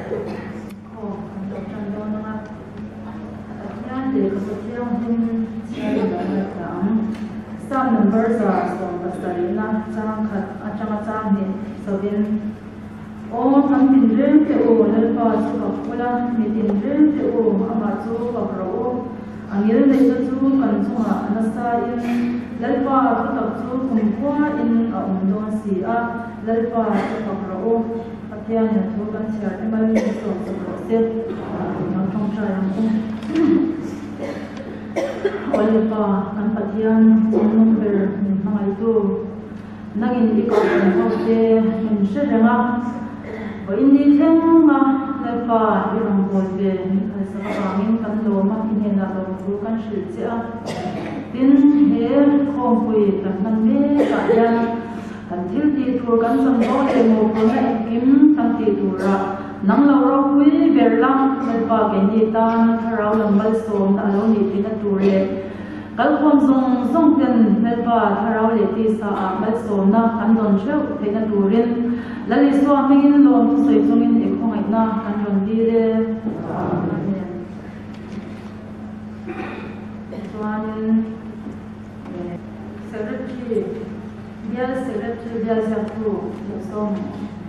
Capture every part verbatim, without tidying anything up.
Oh, untuk contoh nama, yang di kemudian pun saya dalam some numbers are from Pastorina, jangan jangan jangan ni sebin. Oh, kami tinjau ke oh, lepas tu kapula, ni tinjau ke oh, amat tu kapro. Angin itu tu kan semua anasa in lepas tu tak tu kumpulan in umum sia lepas tu kapro. Patian itu kan siapa yang mahu so proses yang congcai yang pun. Oleh apa kan patian semua ber nama itu nangin ikut semua ke mencerita. Ini tema lepas orang boleh sekarang kan lama ini nak lakukan kerja. Tin her kompui kan nanti kaya kan tilti tu kan semua demo punya kim kan tilti ra. Nang lawan kui berlang lepas kita terau lembal som alon itu kita tulis. Kalau pun zong zong kan lepas terau leti sa lembal som na kan don show kita tulis. Lalu suami ini lom tu saya sungin ekor ina kan jondi suami secretary dia secretary dia satu som.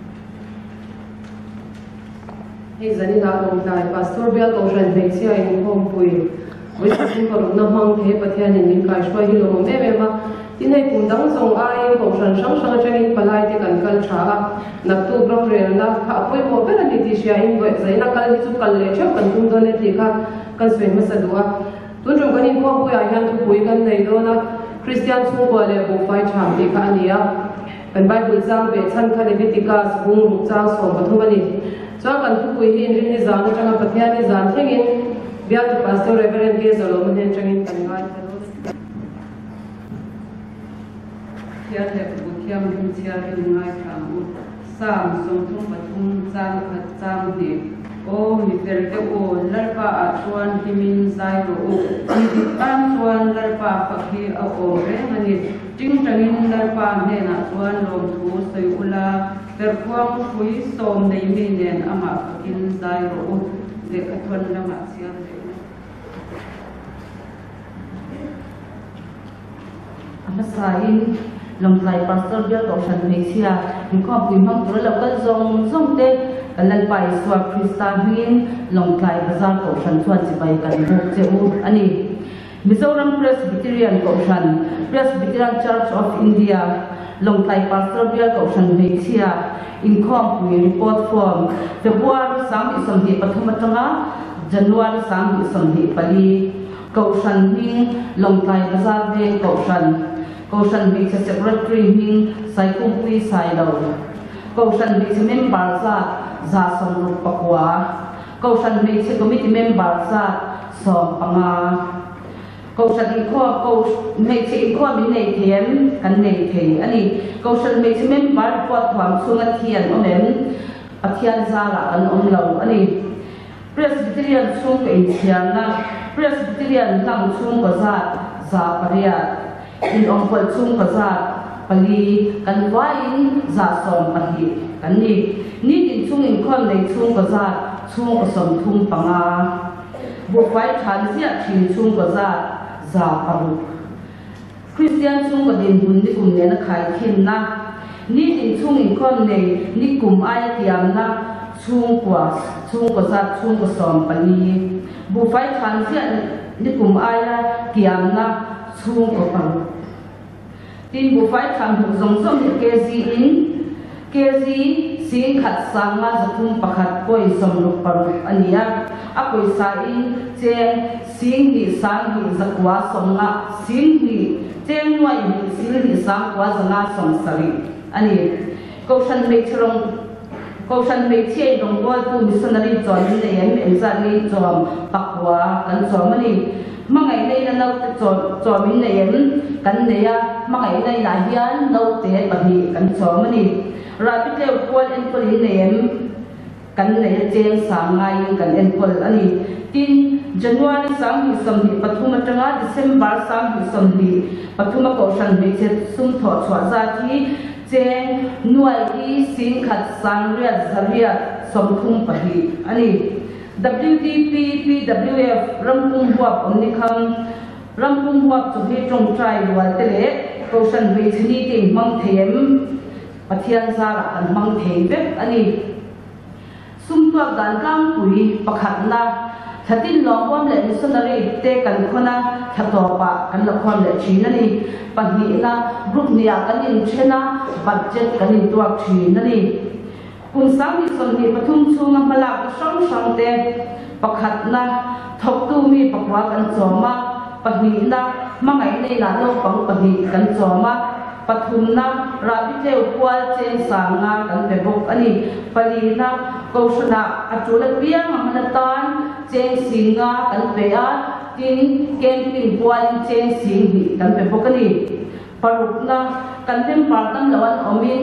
Hei zani nak ngomong pastor biar kau jangan beksi ayam kompui. Wis kalau nak mang he patian ini kau semua hilang memang. Ini kundang song ay kau jangan sang sang jadi palai di kan kalcha. Nak tu berapa rela? Apa yang kau pernah di Asia ini buat saya nak kalau itu kalau cakap kan tu dah nanti kan kan sebenarnya masa dua. Tujuan kan ini kau punya ayam tu punya kan dari dona Kristian semua le bukai cam di kan dia. Kan Bible jam becan kan lebih tiga sebung rukjang som betul kan ni. So kan tu punya ini ni zaman jangan patian ni zaman tingin biar tu pastor reverend dia selalu mungkin jangan kan ngai. Tiada kebukian mencari dengan kamu. Sam sungtung betung jam jam di. Oh, ni terke oh lerpa atuan kimin zairo oh. Ni dipan tuan lerpa fakir oh re mani. Jing jangin lerpa ni nak tuan lom tu sayula terkuang kui som dari minen ama fakir zairo oh. Dek tuan lama siang dek. Apa sahaja lòng lại pastor dia kau san Malaysia, engkau pun mang tu lakukan zong zong te, kalau pai suap Kristen hin lòng lại bazar kau san tuan sebaikan buk jemu ani. Mizoram Presbyterian kau san Presbyterian Church of India, lòng lại pastor dia kau san Malaysia, engkau pun report form Februari sampai sampai Pathuma Tengah, Januari sampai sampai Pali kau san hin lòng lại bazar dia kau san. Kau san bi se secretary hing sai kumpui sai lo. Kau san bi se member sa za som ru pakwa. Kau san bi se committee member sa som panga. Kau san i kho kau me se i kho mi nei thiam kan nei thei ani. Kau san bi se member pot thwam sunga thian omen athian za la kan om lo ani. Presbyterian sung ke thian na Presbyterian lang sung ko za za paria. In ông phật chung pasat pali kan wain za som pali kan ni ni tin chung in khom nei chung pasat chung som thum panga bu fai than sia thin chung pasat za paru Christian chung ko din bun ni kum ne na khai khin na ni tin chung in khom nei ni kum ai tiam na chung kwa chung pasat chung som pali bu fai than sia ni kum ai tiam na chung ko pang tin bu fai tham hu zong zong ni kezi in kezi sing khat sanga zakum pakhat koi som lu par ania akoi sa in cheng sing ni sang ni zakwa somnga sing ni cheng wai ni sing ni sang kwa zanga som sari ani ko san me chrong ko san me che dong ko tu missionary chon ni ne em em za ni chom pakwa kan chom ani mangai nei na nau te chom chom in nei em kan nei a mangai nei la hian nau te pahi kan chom ani rapid le pol en pol in nei em kan nei cheng sa ngai kan en pol ani tin January sang hi som hi Pathuma Tengah December sang hi som hi Pathuma ko san be che sum tho chwa za thi cheng nuai hi sing khat sang ria zaria som thum pahi ani W D P P W F rampung huap omni kham rampung huap chu hi trong trai wal tele ko san ve chini ting mang them pathian zara kan mang them bek ani sum tuak dan tlang pui pakhat na thatin longwam le missionary te kan khona thato pa kan lakhom le thina ni pahni na group nia kan in thena budget kan in tuak thina ni kun sang ni son ni pathum chunga malak sang sang te pakhat na thok tu mi pakwa kan choma pahni na mangai nei la lo pang pahni kan choma pathum na rabi teu kwal chen sanga kan pe bok ani palina koshana atula piang manatan chen singa kan pe a tin camping kwal chen sing hi kan pe bok ani parukna kan tem partan lawan omin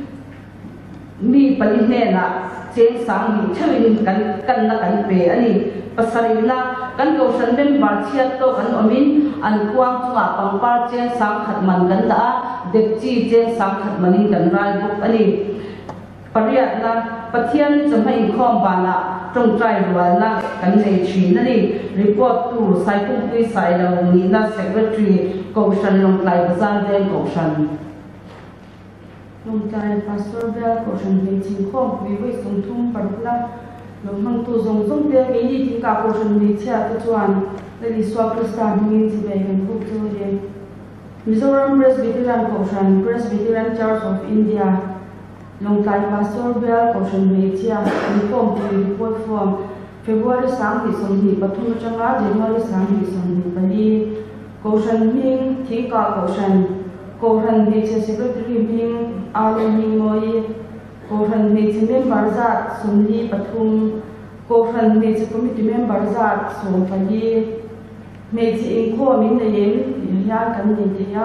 mi paline na chen sang hi thawin kan kan na kan pe ani pasarina kan koshan ben barchiat to kan omin an kuang chunga pangpar chen sang khat man kan da dekchi chen sang khat manin kan rai buk ani pariat na pathian chamai khom bana trong trai rual na kan nei thin ani report tu sai kum pui sai lo ni na secretary koshan long lai bazar den koshan long trai pastor bel koshan be chin khom pui wei sum thum parula lom hang tu zong zong te ke ni tin ka ko shan ni cha tu chuan le li swa kristan ni ji be kan ku tu de Mizoram Presbyterian Koshan Presbyterian Church of India long tai pastor bel koshan ni cha ni kom pi report form February sang ti som ni pathum changa January sang ti som ni pali koshan ming thi ka koshan koshan ni che secretary ming alo ni moi koshan ni che member zat sumli pathum koshan ni che committee member zat som pali me chi in kho min na yen ya kan ni ti ya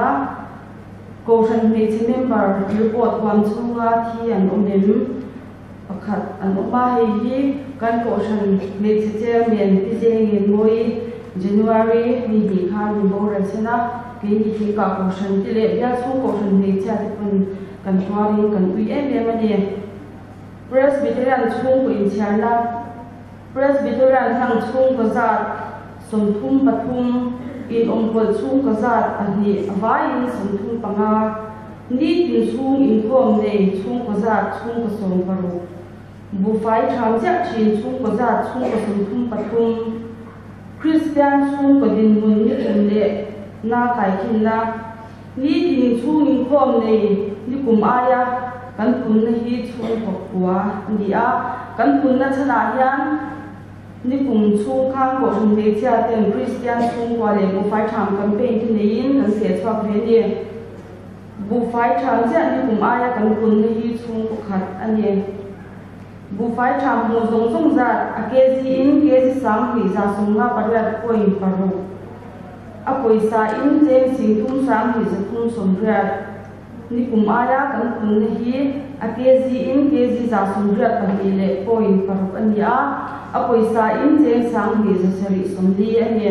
koshan ni che member report wan chunga thi an omem pakhat an oma hei hi kan koshan ni che chairman pi jeng in moi January ni bi kha ni bo ra chena ke ni thi ka koshan ti le ya chu koshan ni cha ti pun kan twari kan ui em em ani Presbyterian chung ko in charna Presbyterian hang chung ko zat som thum pathum in ongkol chung ko zat ani avai som thum panga ni tin chung in khom nei chung ko zat chung ko som paru bu fai tham ja chin chung ko zat chung ko som thum pathum Christian chung ko din mun ni tum le na kai kin na ni tin chung in khom nei ni kum aya kan pun na hi chung pakwa ni a kan pun na chana hian ni kum chung khang ko chung le cha ten Christian chung kwa le bu fai tham campaign ti nein kan se chwa ve ni bu fai tham ja ni kum aya kan pun na hi chung ko khat ani bu fai tham mo zong zong za a ke ji in ke ji sam ri za sung na parat ko in paru a koi sa in chen sing thum sam ri za thum som ra ni kum aya kan kun hi a kg in kg za sumria pahni le point paruk ania a poisa in chen sang ni za sari somli ania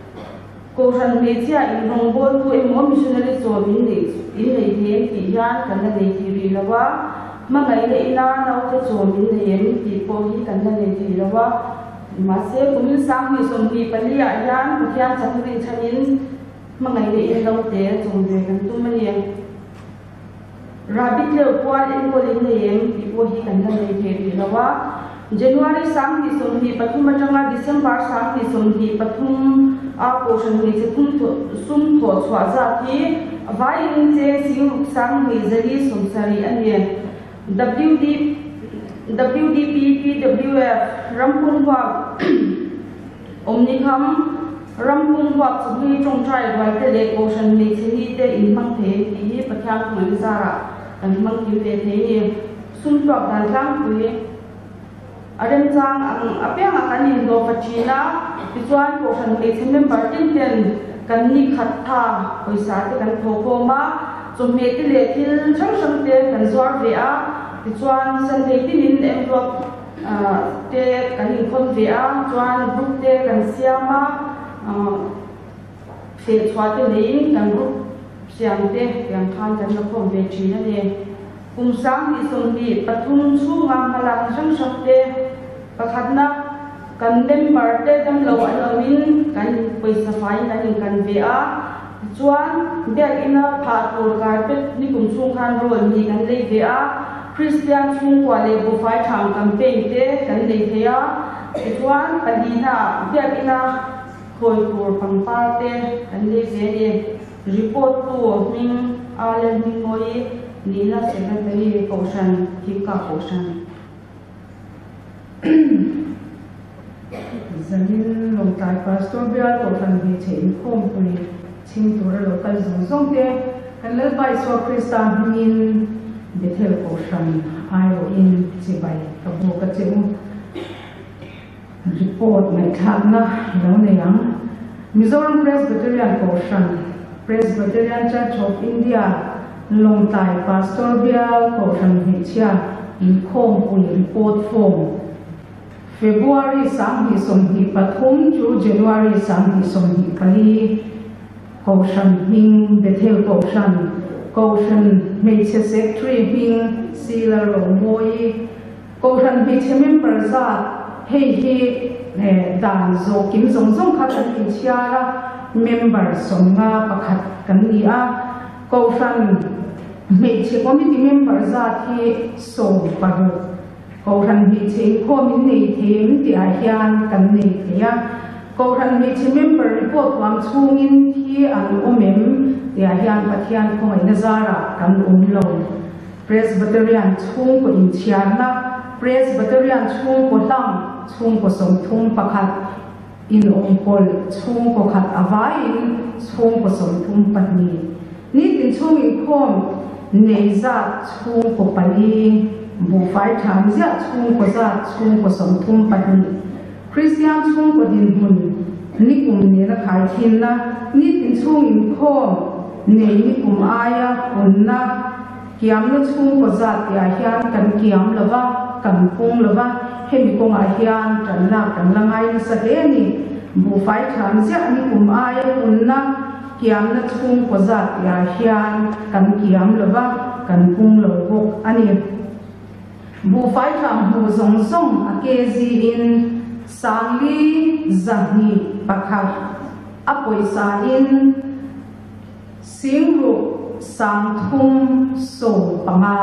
ko ran me chia in rong bol tu emo missionary so bin ni in nei the ti yan kan na nei ti ri lawa ma ngai le ina na te so bin nei em ti po hi kan na nei ti lawa ma se kumin sang ni somli palia yan pathian chakri chanin ma ngai le in lo te chong de kan tu mani Rabbit le kwal in ko le nem ipo hi kan na nei the ri lawa January sang ni som hi pathum atanga December sang ni som hi pathum a ko shan ni che thum tho sum tho chwa za ti vai in che sing sang ni zari som sari anie W D W D P P W F rampung wa omni kham rampung wa chhi trong trai vai te le ko shan ni che ni te in mang the hi pathyang man sara kan mang ki ve the ni sum tok dan tlang pui adem chang ang apeng akan in do pachina pichuan ko san le thim member tin ten kan ni khat tha poisa te kan tho ko ma chum me ti le thil chang chang te kan zwar ve a pichuan san te tin in envelope te kan in khon ve a chuan book te kan siama fe chwa te le kan book siam te yang khan kan na khom ve chi na ne kum sang hi som hi pathum chunga malang sang sakte pakhatna kan member te dam lo alawin kan paisa fai kan kan ve a chuan dek ina pha tur carpet ni kum chung khan ro ni kan le ve a Christian chung kwa le bu fai thang campaign te kan le ve a chuan palina dek ina khoi tur pangpar te kan le ve ni report tu ming ale ming moi ni na secretary Kaushan Thika Kaushan Zanin long tai pastor bia Kaushan hi chen khom pui ching tur local zong zong te kan le bai so Krista min Bethel Kaushan ai ro in chi bai ka bo ka cheu report mai thak na lo ne yang Mizoram Presbyterian Kaushan Presbyterian Church of India long tai pastor bia Kaushan hi chia in khom pui report form February sang hi som hi pathum chu January sang hi som hi pali Kaushan hing Bethel Kaushan Kaushan Meche Secretary hing Sila Romoi Kaushan Meche member za hei hi dan zo kim zong zong khat hi chiara member songa pakhat kan ni a Kaushan Meche committee member za thi so paru Kaushan Meche ko min nei them ti a hian kan nei thea Kaushan Meche member report wam chungin thi an omem ti a hian pathian ko mai nazara kan um lo Presbyterian chung ko in chiarna Presbyterian chung ko tam chung ko som thum pakhat in ongpol chung ko khat avain chung ko som thum patni ni tin chung in khom nei za chung ko pali bu fai tham zia chung ko za chung ko som thum patni Christian chung ko din hun ni kum ne ra khai thin na ni tin chung in khom nei ni kum aya unna kiam na chung ko za ti a hian kan kiam lawa kan pung lawa he mi kong a hian kan la kan langai sa he ni bu fai tham zia ni kum aya unna kiam na chung ko za ti a hian kan kiam lawa kan pung lawa ani bu fai tham bu zong zong a ke zi in sangli zahni pakhat apoi sa in singru sangthum so panga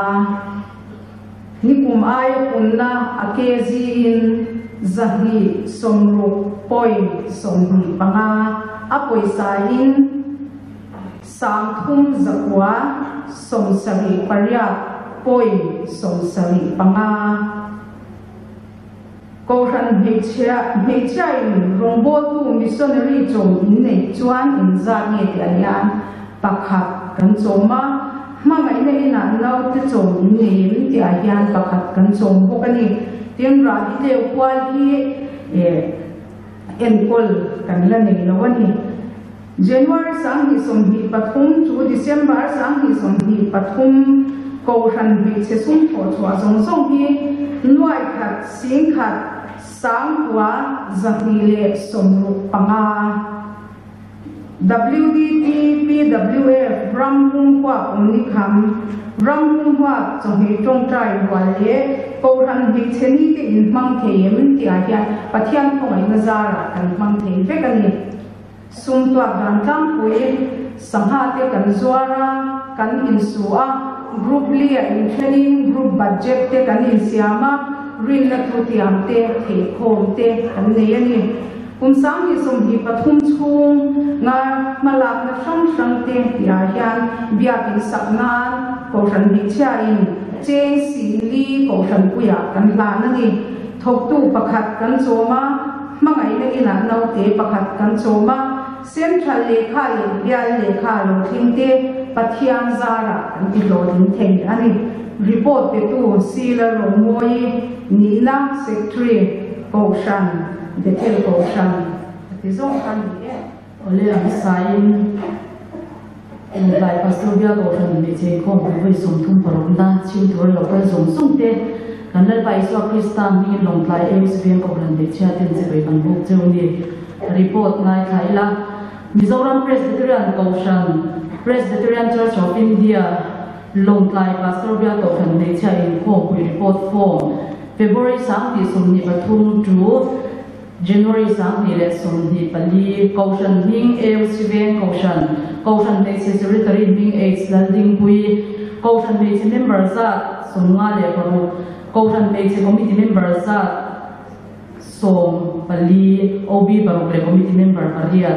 nikum ay punna akezi in zahni somru poi somri panga apoi sa in sangthum zakwa somsari parya poi somsari panga Kaushan Meche Meche in Rongbo tu missionary chom in nei chuan in za nge ti alian pakhat kan choma mangai nei na nau te chom in nei ti alian pakhat kan chom bok ani tian ra hi le kwal hi e en kol kan la nei lo ani January sang hi som hi pathum chu December sang hi som hi pathum Kaushan Meche sum tho chwa zong zong hi nuai khat sing khat sang kwa zahile somru panga W D P P W F Ramhung kwa umni kham Ramhung wa chonghe tong trai wale Kaushan Meche ni te in mang them ti a hian pathian khongai nazara kan mang them ve kani sum twa dan tlam pui sangha te kan zuara kan in suwa group lia in training group budget te kan in siama rin na tu tiam te the khom te kan nei ani kum sang hi som hi pathum chung nga malak na sang sang te ya hian bia tin saknan Kaushan Meche in cheng si li Kaushan puya kan la na ni thok tu pakhat kan choma mangai na ina nau te pakhat kan choma central lekha le bia lekha lo thing te pathian zara kan ti lo din thei ani report te tu Sila Romoi Nina Secretary Kaushan Bethel Kaushan ti zong kan ni ole ang sain long tai pastor bia Kaushan Meche ko bu som thum parom da chin thor lo ka zong sung te kan la bai so Krista mi long tai em sbem Kaushan Meche ten se bai kan bu cheu ni report ngai thaila Mizoram Presbyterian Kaushan Presbyterian Church of India lồng lại pastor bia tổ thần để cha in khom quy report form February sáng thì sum ni pathum chu January sáng thì lệ sum ni pali caution hing el siven caution caution de secretary hing eight landing quy caution de member za sum nga le paru caution de committee member za som pali O B paru committee member paria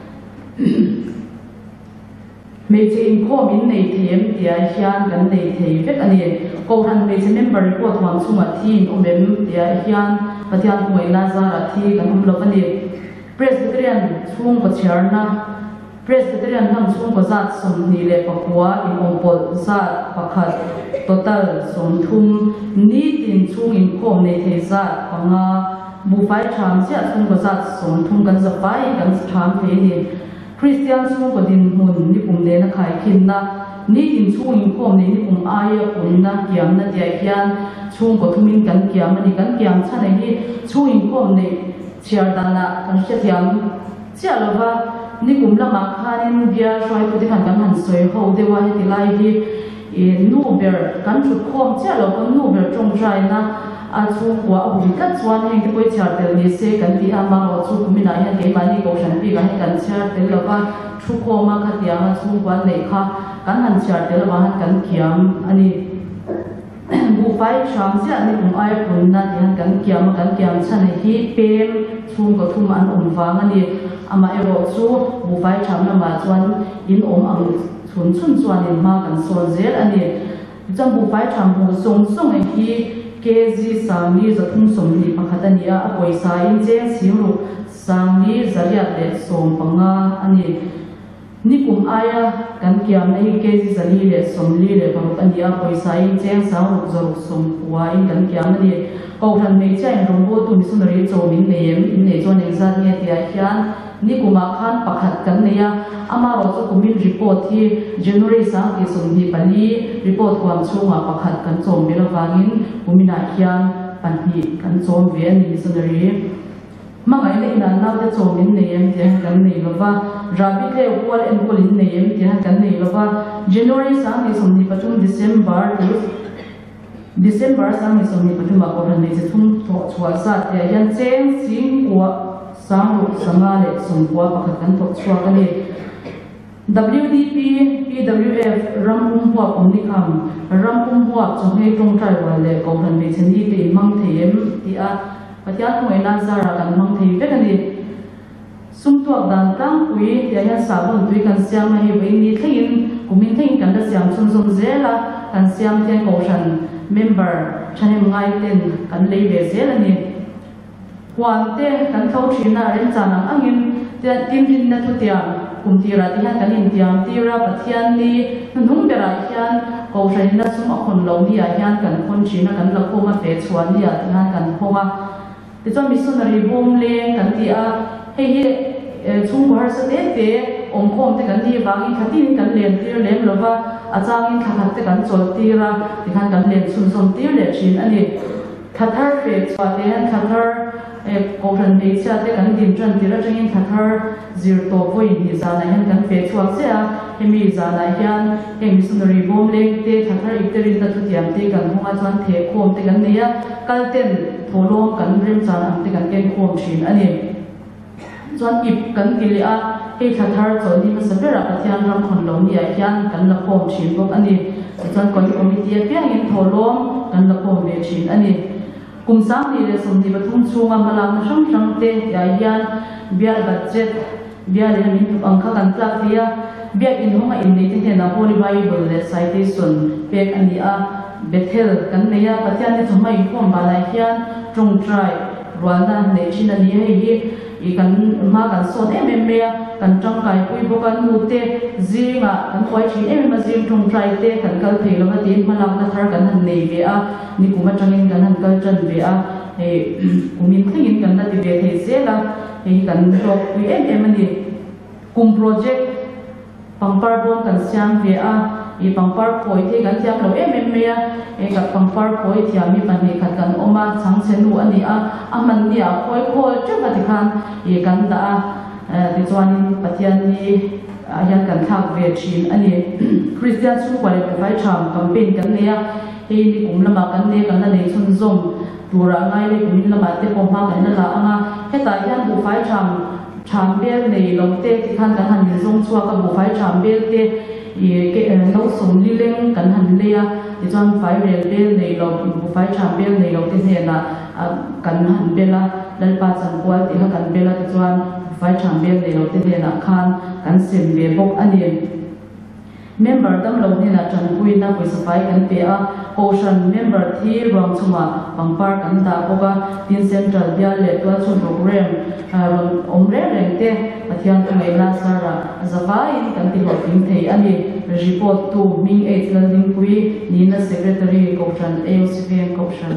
mấy chị in khom in này thì em thì ai hian gần này thì biết anh ấy câu hành mấy chị member report hoàn chung mà thi ông em thì ai hian và thì anh ngồi na ra là thi gần hôm lâu anh ấy Presbyterian chung của chair na Presbyterian thằng chung của giat sum ni lệ bạc quá in ông Paul giat bạc hạt total sum thum ni tin chung in khom này thì giat bằng bu phải tham sẽ chung của giat sum thum gần giờ phải gần tham thế này Christian chung của din hun ni kum de na khai khin na ni din chung in khom ni ni kum aya kun na kiam na dia hian chung của thumin kan kiam ni kan kiam cha nei hi chung in khom nei chiar dan na kan se thiam chia lova ni kum lama khanin bia roi pu de kan kan han soi ho de wa he lai hi e nu ber kan chu khom chia lo kan nu ber trong trai na a chung kwa hu ka chuan heng te poi char tel ni se kan ti ama ro chu kum na hian ke mani ko shan pi kan kan char tel lova thu ko ma kha tia ma chung kwa nei kha kan han char tel wa han kan kiam ani bu fai cham sia ni kum ai pun na ti han kan kiam kan kiam chan hi pem chung ko thum an um wang ani ama ero chu bu fai cham na ma chuan in om ang chun chun chuan in ma kan sol zel ani jam bu fai cham bu song song ai hi ke ji sami za thum som ni pakhat ania a poisa in jeng siru sami zariat le som panga ani ni kum aya kan kiam nei ke ji zali le som li le paruk ania poisa in jeng sa ru zo som wa in kan kiam ani ko than nei chain rom bo tu ni sunari cho min nem in nei chon eng zat nge tia hian ni kuma khan pakhat kan neya ama ro chu kumin report hi January sa ti som hi pani report kwam chunga pakhat kan chom bela wangin kumina hian pan hi kan chom ve ni sunari mangai le ina na te chom min nem te kan nei lova rabi le wal en kolin nem te kan nei lova January sa ti som ni patum December December sa ni som ni patum ma ko ran nei se thum tho chwa sa te yan cheng sing kwa sang ru sanga le som kwa pakhat kan tho chwa ka ni W D P P W F rampum huap om ni kham rampum huap chong hei tong trai wa le ko ran be chen ni te mang them ti a patya thoi na zara kan mang thei ve kan ni sum tuak dan tang pui ya ya sabon tui kan siam hi ve ni thin kumin thin kan da siam chun zum zela kan siam te ko ran member chanem ngai ten kan lei ve zel ani wan te kan thau thina ren chanang angin te tin tin na thu tiang kum tira ti han kan in tiang tira pathian ni nung bera hian ko ran na sum a khon lo ni a hian kan khon thina kan la ko ma fe chuan ni a ti han kan khonga ti chon missionary bom le kan ti a hei hi chung ko har sa te te om khom te kan ni wangi khatin kan len tir lem lova a changin khakhat te kan chol tira ti han kan len sun som tir le thin ani khathar fe chwa te han khathar ko ran be cha te kan din tran tira tangin khathar zir to voi ni za na han kan fe chuak se a hemi za na hian he missionary bom le te khathar iterin ta thu tiam te kan honga chuan the khom te kan neya kalten tholom kan rem chan am te kan ken khom thin ani chuan ip kan kili a he khathar chon ni ma sabera pathian ram khon lo ni a hian kan la khom thin bok ani chuan kon committee pe in tholom kan la khom ve thin ani kum sang ni le som ni bathum chunga malang na sang sang te ya hian bia budget bia le min ang kha kan tlak tia bia in honga in nei te na holy bible le citation pek ani a bethel kan neya pathian ni chuma in khom ba lai hian trong trai rwanda nei chin ani hei hi i kan ma kan son em em me kan trong kai pui bo kan nu te zinga kan khoi chi em ma zing trong trai te kan kal thei lo ma tin malang ka thar kan han nei ve a ni kuma changin kan han kal chan ve a he kumin thingin kan na ti ve thei zela he kan ro pui em em ani kum project pangpar bon kan siam ve a i pangpar khoi the kan tiak lo em em me a e ka pangpar khoi thiam mi kan ni khat kan oma chang chen nu ani a aman ni a khoi khoi chu ka ti khan e kan da ti chuan pathian ni hian kan thak ve thin ani Christian chung kwale bu fai tham campaign kan neya he ni kum lama kan ne kan nei chun zom tura ngai le kum lama te ko ma kan la anga heta hian bu fai tham tham bel nei lom te ti khan kan han zong chua ka bu fai tham bel te ye ke no som li leng kan han leya ti chuan fai rel bel nei lom bu fai tham bel nei lom te ne na kan han bela lalpa chan kwal ti ha kan bela ti chuan fai tham bel nei lom te ne na khan kan sem ve bok ani member dam lo ni na chan pui na poi safai kan pe a ocean member thi rom chuma pangpar kan da boga tin central bia le twa chun program rom omre reng te pathian tu mai la sara zawai kan ti ho tin thei ani report tu ming eight lan ding pui ni na secretary ocean A O C P M ocean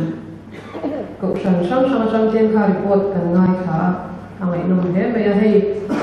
ocean sang sang sang chen kha report kan ngai kha angai nom he me ya hei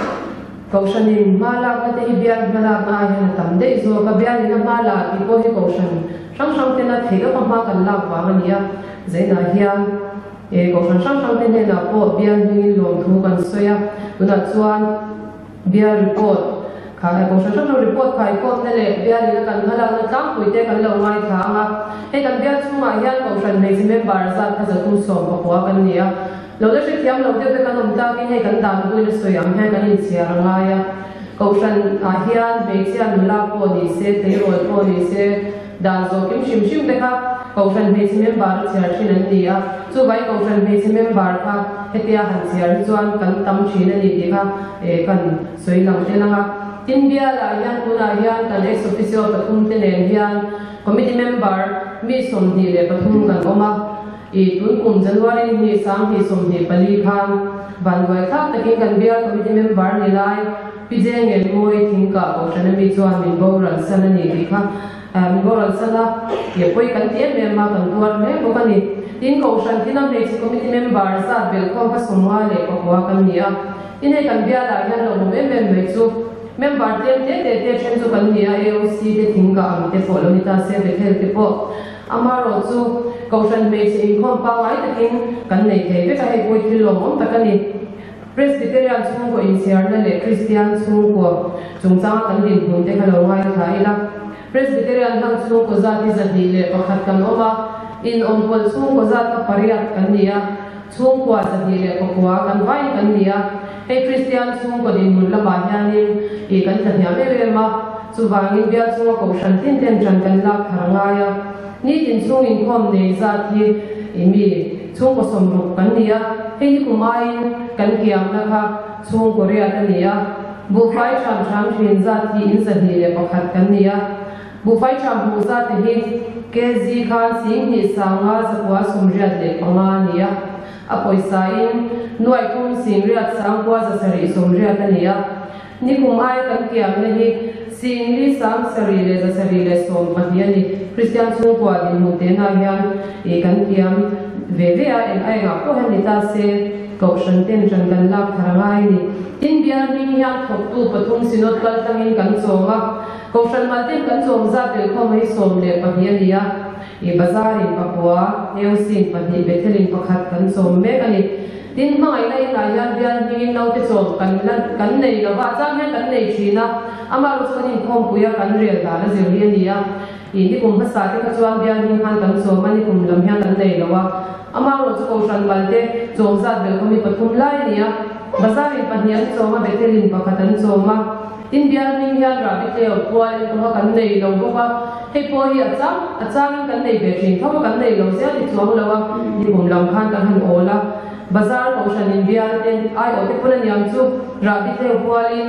Kaushan in mala ka te ibiyan mala ka ayan na tamde iso kabiyan na mala ipo hi kaushan sang sang te na thega pama kan la pa maniya zaina hiyan e kaushan sang sang te ne na po biyan ni long thu kan soya tuna chuan biya report ka kaushan sang sang report ka report ne le biyan ni kan mala na tang pui te kan lo ngai tha nga he kan biyan chuma hiyan kaushan nei si member za ka za tu som pa kwa kan niya lo le shi kiam lo te te kan om ta ki he kan dan pui le soyam he kan in sia nga ya kaushan a hian be sia nula po ni se te ro po ni se dan zo kim shim shim te kha kaushan be si member chiar thin an ni a chu bai kaushan be si member kha hetia han chiar chuan kan tam thin ani ti kha e kan soi lang te langa tin bia la hian tuna hian kan ex officio pathum te nen hian committee member mi som ni le pathum kan oma e tun kum January ni sang hi som ni pali khan ban wai kha takin kan bia committee member ni lai pijeng en moi thingka kaushan mi chuan min bo ran san ani ti kha min bo ran sana ye poi kan tie me ma kan tuar me bo kan ni tin kaushan tinam le chi committee member sa bel khom ka somwa le ko wa kan ni a in he kan bia la hian lo me me me chu member te te te te chen chu kan ni a A O C te thingka am te follow ni ta se be thel te po amaro chu kaushan me chi in khom pa wai takin kan nei the be ka he poi thil lo mom ta kan ni Presbyterian chung ko in siar na le Christian chung ko chung chang kan din hun te khalo ngai thai la Presbyterian hang chung ko zati zati le pakhat kan oma in on pol chung ko zat ka pariat kan nia chung ko zati le ko kwa kan vai kan nia he Christian chung ko din mun la ma hianin e kan thania me me ma chu wangin bia chung ko shan tin ten chan kan la tharanga ya ni din chung in khom nei zati imi chung ko som ru kan nia he ni kumai kan kiam na kha chung ko ria ta nia bu fai cham cham thin za thi in za ni le pakhat kan nia bu fai cham bu za te hi ke zi kha sing ni sanga za kwa sum ria le panga nia a poisa in nuai kum sing ria sang kwa za sari sum ria ta nia ni kumai kan kiam na hi sing li sang sari le za sari le som pa hi ni Christian chung kwa din mu te na hian e kan kiam ve ve a en ai nga ko han ni ta se kaushan ten jan kan lak tharangai ni tin bia ni hian thok tu pathum sinot kal tangin kan choma kaushan mal ten kan chom za tel khom hei som le pa hi ania e bazar in papua eu sin pa ni bethelin pakhat kan chom me kani tin mangai lai na yan bia ni no te chom kan lan kan nei lo wa cha me kan nei thina ama ro chonin khom puya kan rial da la zeu hi ania e ni kum phasa te ka chuan bia ni han kan chom ani kum lam hian kan nei lo wa ama ro chu kaushan mal te chom za bel khomi pathum lai nia bazar in pa hian choma bethelin pakhat an choma tin bia ni hian ra bi te opwa ko kan nei lo boka he po hi acha achang kan nei be thin thaw kan nei lo se ti chuang lo wa ni kum lam khan kan han ola bazar kaushan in bia ten ai o te pulan yam chu ra bi te opwa lin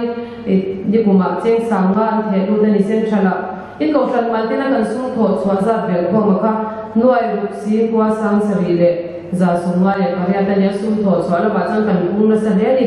ni kuma cheng sanga an the lu ni sen chala in kaushan mal te na kan sung tho chwa za bel kho ma kha nuai ruk si kwa sang sari le za sumwa le karya ta nya sum tho chwa la ma chang kan kung na sa le ni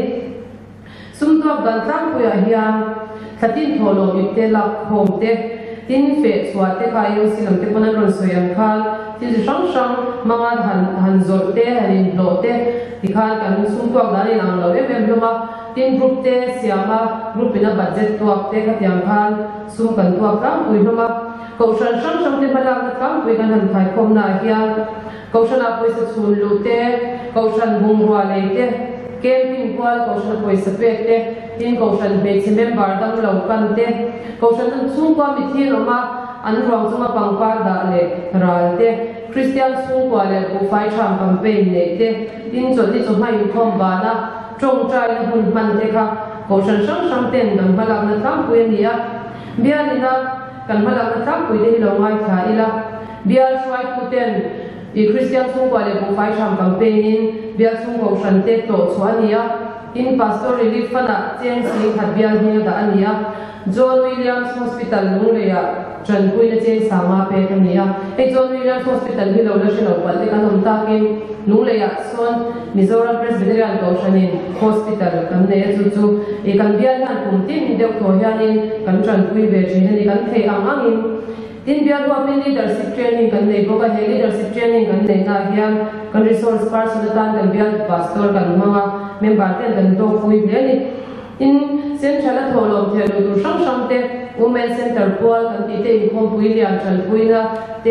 sum tho gan tang pu ya hian thatin tholo mi te la khom te tin fe chwa te ka yu silam te ponan ron soyam khal ti sang sang manga han han zor te hanin lo te ti khal kan sum tho dan in ang lo em em lo ma tin group te siama group ina budget to up te ka tiang khal sum kan to up ram pui lo ma kaushan sang sang te pala ka kam pui kan han thai khom na hian kaushan a pui sa chun lu te kaushan bung hwa le te camping kual ko shan poi sapek te tin ko shan be chi member dang lo kan te ko shan an chung kwa mi thi no ma an rong chuma pangpar da le ral te Christian chung kwa le ko fai cham campaign le te tin cho ti cho mai thom ba na trong trai na hun man te kha ko shan sang sang ten dam balak na tham pui ni a bia ni na kan balak na tham pui de lo ngai tha ila bia shwai ku ten i Christian chung kwa le ko fai cham campaign in bia chung ko shan te to chhuania in pastor relief fana cheng si khat bia ni da ania John Williams Hospital nungleya Trần Quy là trên sáng mà pe cái này cái John Williams Hospital hi lo la shin lo pal te kan hom ta kin nungleya son Mizoram Presbyterian Goshanin Hospital kan ne chu chu e kan bian han kum tin deuh tho hianin kan Trần Quy ve thin ni kan the ang angin tin bian wa min leadership training kan nei boka he leadership training kan nei na hian kan resource person tan kan bian pastor kan manga member ten kan do pui ble ni in central tholom thelu tu sang sang te women center pol kan ti te in khom pui lian chal puina te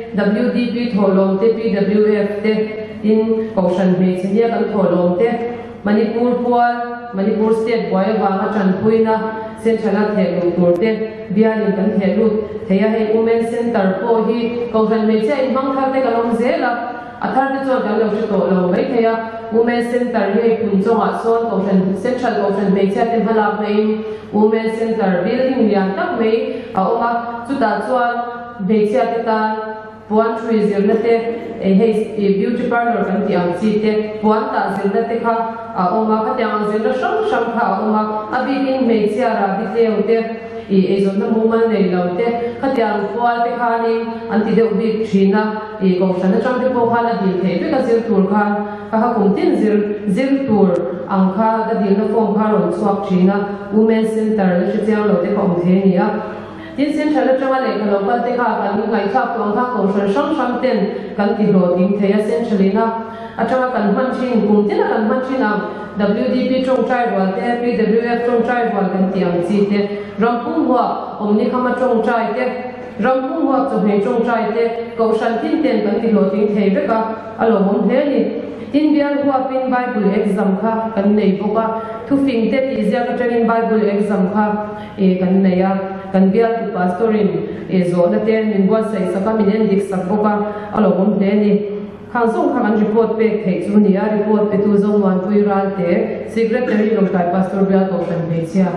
W D P tholom te P W F te in kaushan me chinia kan tholom te Manipur pol Manipur state boy wanga chan puina central thelu tur te bianin kan thelu theya he women center po hi kaushan me che in hang thar te kalom zela athar te chon kan lo chi to lo mai theya women center hi kun chonga son kaushan central kaushan me che te hala mai women center building lian tak mai a oma chuta chuan me che te ta puan three zero na te e he beauty parlor kan ti ang chi te puan ta zil na te kha a oma kha tyang zil na sham sham kha oma abi in me che ra bi leu te i e zon na muman nei lo te kha tyang pual te kha ni an ti deuh bi thina i ko san na chang te po kha la di the pe ka zil tur kha ka ha kum tin zil zil tur ang kha da dil na form kha ron chuak thina women center na chi tyang lo te kom the ni a tin sen thala tanga le khalo pa te kha kan ngai kha pong kha ko san sang sang ten kan ti ro ding theya sen chalina atanga kan man chin kum tin kan man chin am W D P trong trai wal te P W F trong trai wal kan ti ang chi te rampung hwa omni khama trong trai te rampung hwa chu he trong trai te ko san tin ten kan ti ro ding thei be ka alo hom he ni tin bian hwa pin Bible exam kha kan nei boka thu fing te ti zia ka training Bible exam kha e kan nei a kan bian tu pastorin e zo na ten min bwa sai sa ka min dik sak boka alo hom he ni khang song khang an report pe thei chu ni a report pe tu zong wan pui ral te secretary long tai pastor bia to san be chia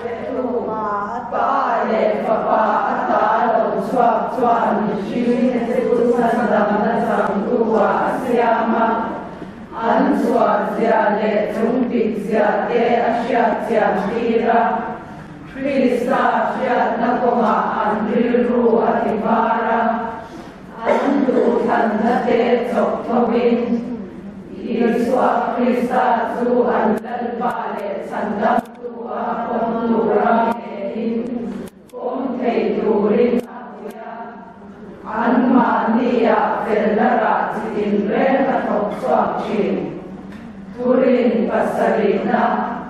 pa le pa pa ta lo chwa chwa ni shi ne se ku san da na sang tu wa siama an chwa zia le chung pi zia te a sha zia tira Krista sha na ko ma an ri ru a ti para an tu than na te chok thobin Iswa Krista tu an dal pa le san da tu a pom lu ra Om thei turin apuya an mania vellara tin re ka thok swak chin turin pasarina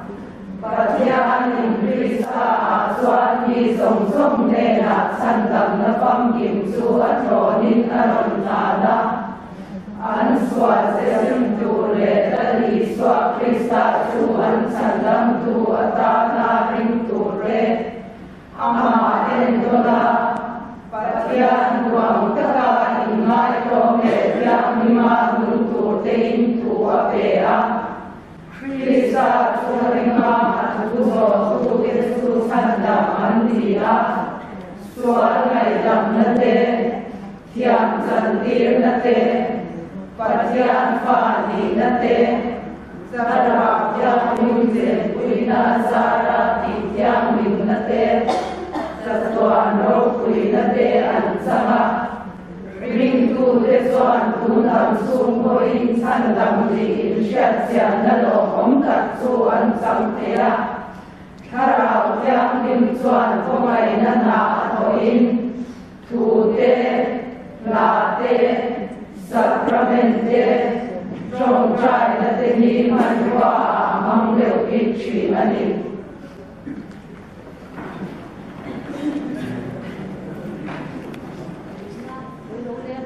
patyan Krista aswan ni song song ne na sandam na pam kim chu atronin aron tada an swa se sim tu le dali swa Krista tu an sandam tu atana ring tu re ama endola patian tuang taka ingai tome yang lima nutu tein tua pea Krista turinga atuzo tu Kristu sanda mandia suangai dam nate tiang santir nate patian fani nate sarap yang mungkin puina sara tiang min nate Satuan roh kuina te ansama ring tu te suan tu tam sung ko in san dam li in shat sia na lo hom kat su an sam te a Karau yang nim suan ko mai na na to in tu te la te sacramente trong trai na te ni man wa mang leo in chi ani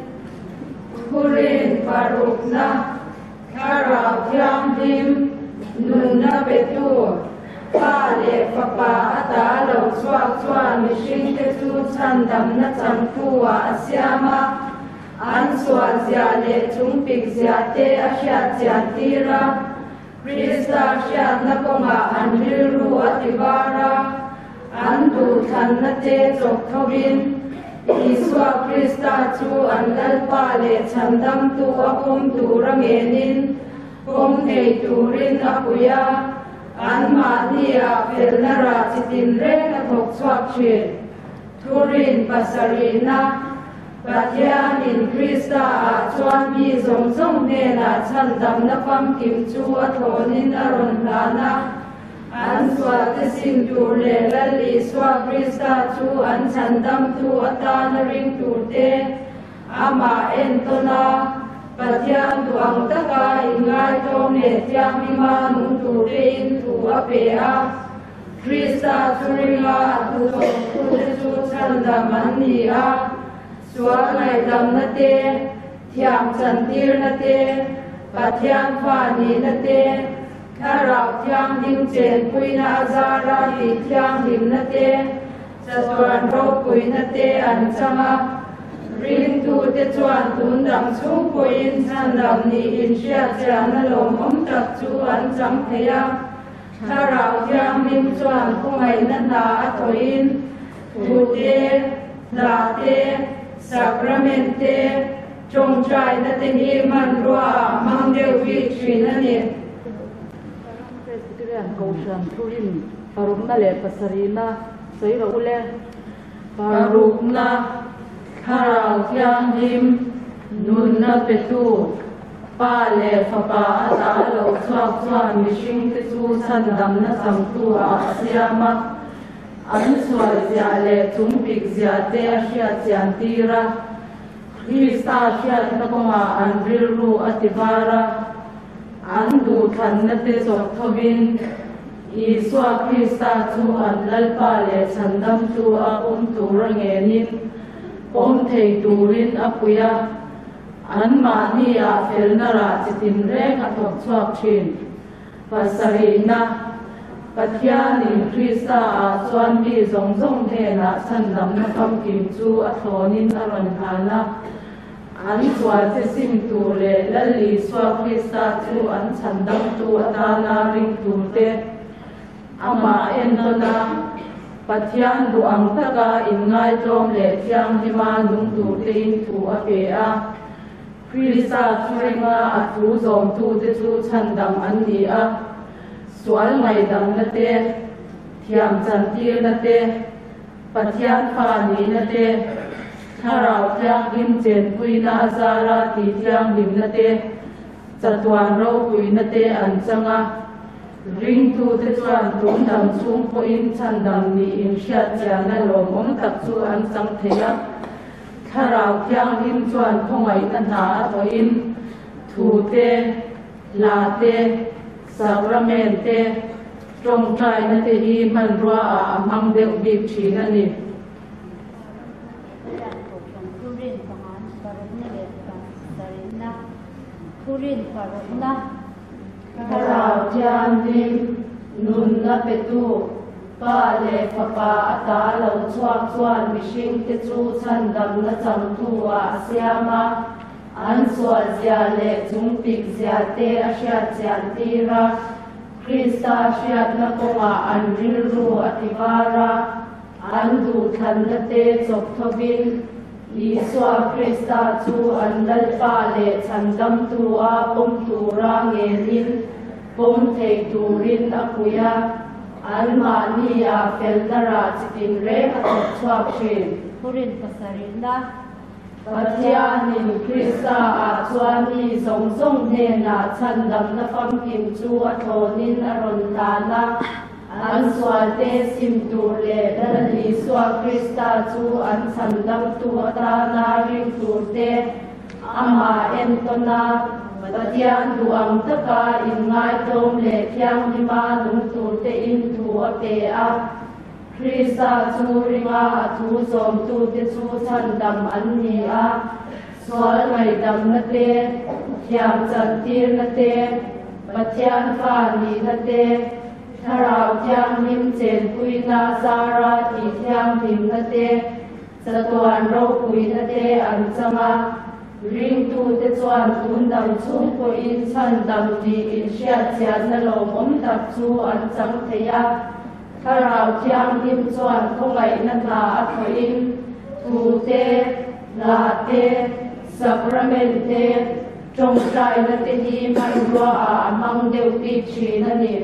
Kurin parukna karau yang dim nun na betu pa le fa pa ata lo chua chua mi shin te chu chan dam na cham tuwa asyama an swa zia le chung pik zia te a hria chia tira Krista hria na konga an rilru ativara an du than na te chok thawin Iswa Krista chu an lalpa le chandam tu akum tu rangenin Om hei turin akuya an ma niya felnara chitin reng athok swak chin Turin pasarina Patyanin Krista a chuan mi zong zong nena chandam na pam kim chu athonin aron lana An swa te sim tur le lali swa Krista chu an chandam tu ata na ring tur te ama entona Patyan tu ang taka ingay tong ne tiang ima nung tur te in tu apea Krista chu ringa tu tong tu te chu chandam an ni a Swa ngay dam na te tiang chantir na te Patyan fa ni na te Karao tiang lim chen pui na azara ti tiang lim na te Chatuan ro pui na te an changa Ring tu te chuan tun dam chung pui in chan dam ni in shia chia na lom om tak chu an chang thea Karao tiang lim chuan kungai na na ato in Tu te, la te, sakramente Chong trai na te ni man rua mang deu vi chui na ni Kaushan Turin Parukna le Pasarina Soira Ule Parukna Karao tiang lim Nun na petu Pa le fa pa ata lo chua chua mi shing te chu san dam na sam tu a asyama An swa zia le chung pik zia te a hria chian tira Krista hria na konga an rilru ativara An du than na te chok thawin Iswa Krista chu an lalpa le chandam tu a um tu rangenin Om thei turin apuya An ma ni a felnara chitin reng athok chuak chin Pasarina Patyanin Krista a chuan mi zong zong hena chandam na kam kim chu athonin aron hana An swa te sim tu le lali swa Krista chu an chandam tu atana ring tu te Ama entona Patyan du ang taka ingai tom le tiang hima nung tu te in tu apea Krista churinga atu zom tu te chu chandam an ni a Sual ngai dam na te Thiam chantir na te Patyan fa ni na te Karao tiang lim chen pui na azara ti tiang lim na te Chatuan ro pui na te an changa Ring tu te chuan tum dam chung po in chan dam ni in hria chia na lom om tak chu an chang thea Karao tiang lim chuan khongai na na ato in Thu te, la te, sakramente Trong trai na te hi man rua a amang deu bip chi na ni Turin Parukna Karao tiang lim nun na petu Pa le fa pa ata lo chuak chuan mi shing te chu chan dam na cham tu a asyama An swa zia le chung pik zia te a hria chian tira Krista hria na konga an rilru ativara An du than na te chok thawin Iswa Krista chu an lalpa le chandam tu a pom tu ra ngenin Pom thei turin akuya An ma ni a felnara chitin re athok chuak chin Turin Pasarina Patyanin Krista a chuan mi zong zong nena chandam na pam kim chu athonin aron lana An swa te sim tur le lali swa Krista chu an chandam tu atana ring tur te Ama entona Patyan du ang taka ingai tom le tiang hima nung tur te in tu apea Krista chu ringa atu zom tu te chu chandam an ni a Swal ngai dam na te Thiam chantir na te Pathian pha ni thate Tharau thiang him chen pui na zara ti thiang him thate Satuan ro pui thate an changa Ring tu te chuan tun dam chung ko in chan dam ti in hriat chiat na lo om tak chu an chang theya Tharau thiang him chuan khongai na ta a tho in thu te la te sacrament te trong trai na te hi mai ro a mang deu ti chi na ni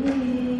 hi